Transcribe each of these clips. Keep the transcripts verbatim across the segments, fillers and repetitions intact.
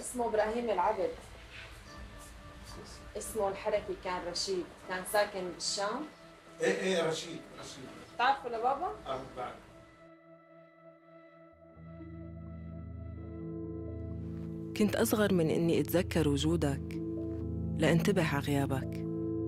اسمه ابراهيم العبد. اسمه الحركي كان رشيد، كان ساكن بالشام. ايه ايه رشيد رشيد بتعرفوا لبابا؟ اه بعرف. كنت أصغر من إني أتذكر وجودك لأنتبه على غيابك.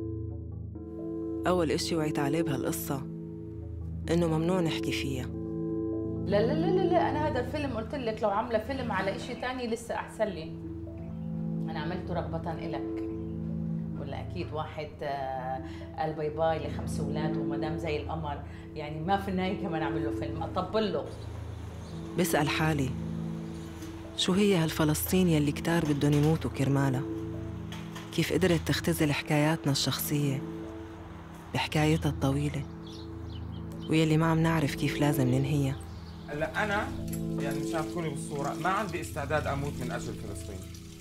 أول إشي وعيت عليه بهالقصة إنه ممنوع نحكي فيها. لا لا لا لا أنا هذا الفيلم قلت لك لو عاملة فيلم على إشي تاني لسه أحسن لي. أنا عملته رغبة إلك. ولا أكيد واحد قال باي باي لخمس أولاد ومدام زي القمر، يعني ما في النهاية كمان أعمل له فيلم أطبل له. بسأل حالي شو هي هالفلسطين يلي كتار بدهم يموتوا كرمالها؟ كيف قدرت تختزل حكاياتنا الشخصية بحكايتها الطويلة ويلي ما عم نعرف كيف لازم ننهيها؟ هلا أنا يعني مشان تكوني بالصورة ما عندي استعداد أموت من أجل فلسطين.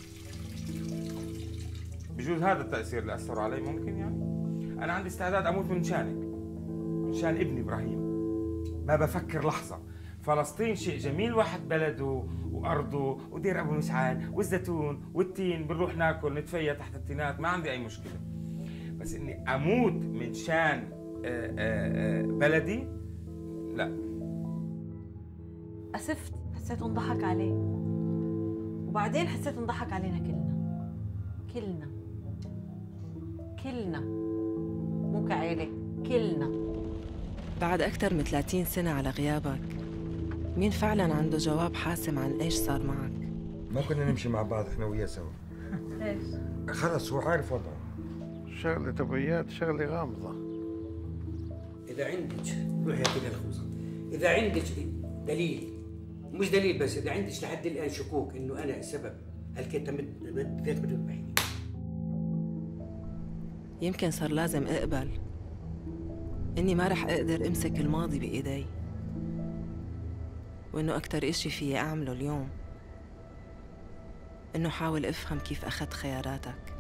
بجوز هذا التأثير اللي أثروا علي ممكن يعني. أنا عندي استعداد أموت من شانك، من شان ابني إبراهيم. ما بفكر لحظة. فلسطين شيء جميل، واحد بلده وأرضه ودير أبو مسعان والزيتون والتين، بنروح ناكل نتفيا تحت التينات، ما عندي أي مشكلة. بس إني أموت من شان بلدي لا. أسفت، حسيت انضحك عليه، وبعدين حسيت انضحك علينا كلنا كلنا كلنا مو كعيلة، كلنا. بعد أكثر من ثلاثين سنة على غيابك، مين فعلاً عنده جواب حاسم عن إيش صار معك؟ ما كنا نمشي مع بعض إحنا وياه سوا. ليش؟ خلص هو عارف وضعه. شغلة أبويات شغلة غامضة. إذا عندك روحي كده الخوصة، إذا عندك دليل، مش دليل بس، إذا عندك لحد الآن شكوك إنه أنا السبب، هالكيت بدك تذبحيني. يمكن صار لازم أقبل إني ما رح أقدر أمسك الماضي بإيدي، وإنه أكتر إشي فيي أعمله اليوم إنه حاول أفهم كيف أخذت خياراتك.